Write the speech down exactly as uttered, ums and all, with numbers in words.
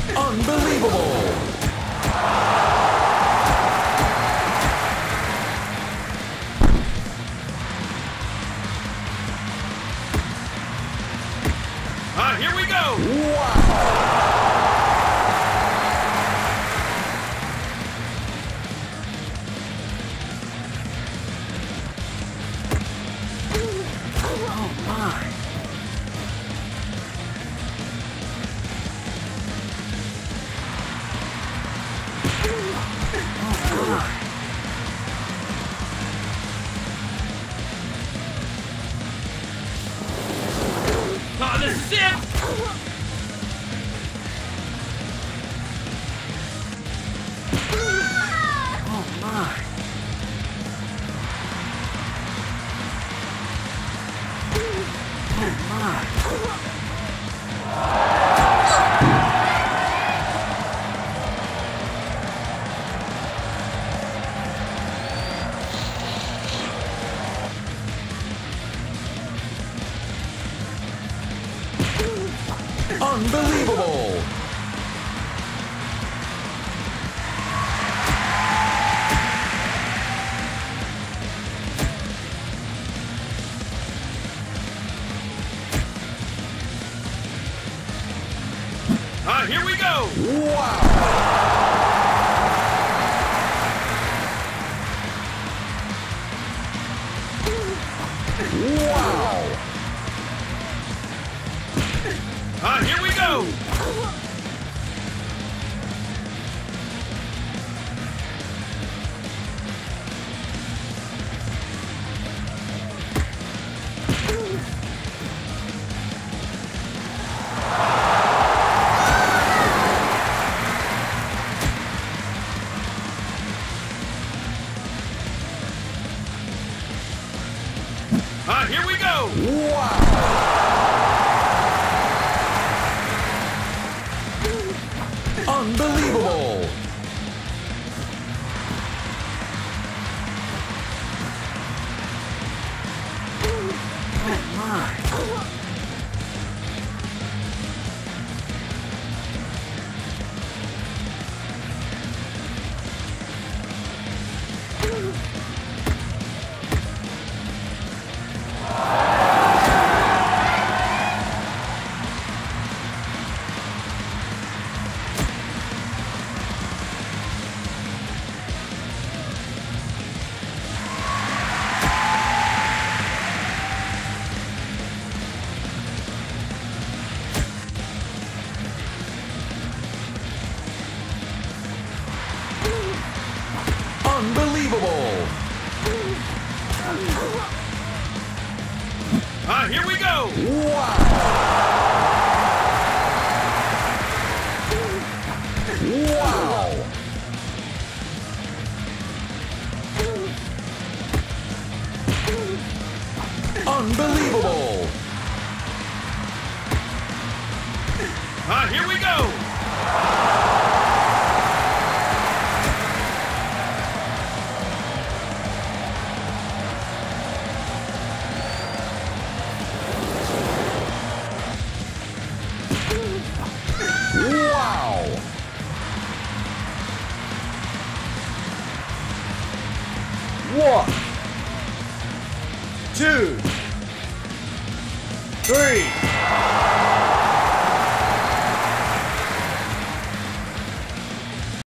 Unbelievable! Ah, here we go! Wow! Oh, my. Oh, my. Oh, this is it! Oh, my. Oh, my. Unbelievable! Ah, here we go! Wow! Wow! Ah, here we go! Ah, here we go! Wow! Unbelievable! Oh, my. Unbelievable! Ah, here we go! Wow! Wow! Unbelievable! Ah, here we go! Wow! One, two, three.